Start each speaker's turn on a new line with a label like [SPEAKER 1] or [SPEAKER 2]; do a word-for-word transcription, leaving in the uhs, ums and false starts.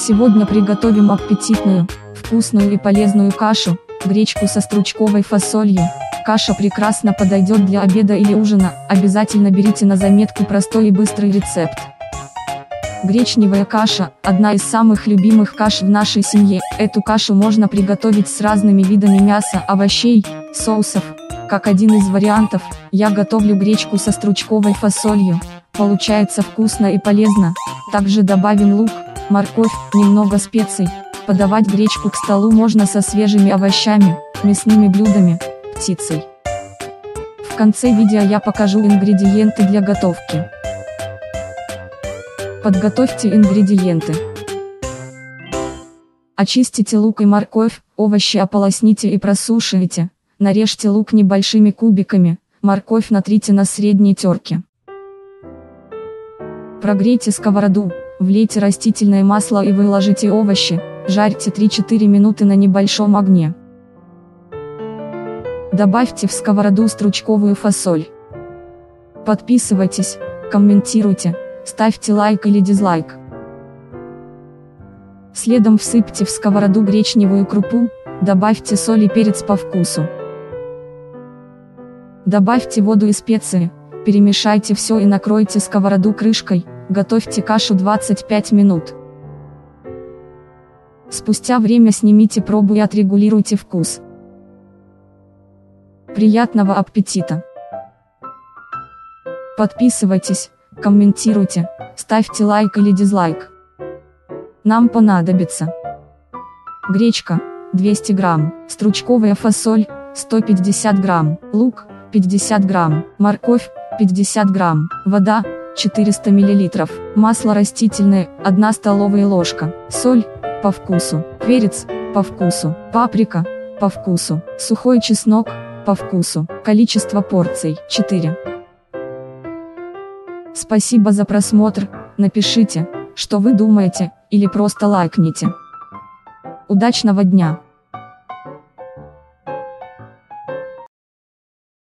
[SPEAKER 1] Сегодня приготовим аппетитную, вкусную и полезную кашу, гречку со стручковой фасолью. Каша прекрасно подойдет для обеда или ужина, обязательно берите на заметку простой и быстрый рецепт. Гречневая каша – одна из самых любимых каш в нашей семье. Эту кашу можно приготовить с разными видами мяса, овощей, соусов. Как один из вариантов, я готовлю гречку со стручковой фасолью. Получается вкусно и полезно. Также добавим лук, морковь, немного специй. Подавать гречку к столу можно со свежими овощами, мясными блюдами, птицей. В конце видео я покажу ингредиенты для готовки. Подготовьте ингредиенты. Очистите лук и морковь, овощи ополосните и просушивайте. Нарежьте лук небольшими кубиками, морковь натрите на средней терке. Прогрейте сковороду, влейте растительное масло и выложите овощи, жарьте три-четыре минуты на небольшом огне. Добавьте в сковороду стручковую фасоль. Подписывайтесь, комментируйте, ставьте лайк или дизлайк. Следом всыпьте в сковороду гречневую крупу, добавьте соль и перец по вкусу. Добавьте воду и специи, перемешайте все и накройте сковороду крышкой, готовьте кашу двадцать пять минут. Спустя время снимите пробу и отрегулируйте вкус. Приятного аппетита! Подписывайтесь, комментируйте, ставьте лайк или дизлайк. Нам понадобится гречка двести грамм, стручковая фасоль сто пятьдесят грамм, лук пятьдесят грамм, морковь пятьдесят грамм, вода четыреста миллилитров, масло растительное одна столовая ложка, соль по вкусу, перец по вкусу, паприка по вкусу, сухой чеснок по вкусу, количество порций четыре. Спасибо за просмотр, напишите, что вы думаете, или просто лайкните. Удачного дня!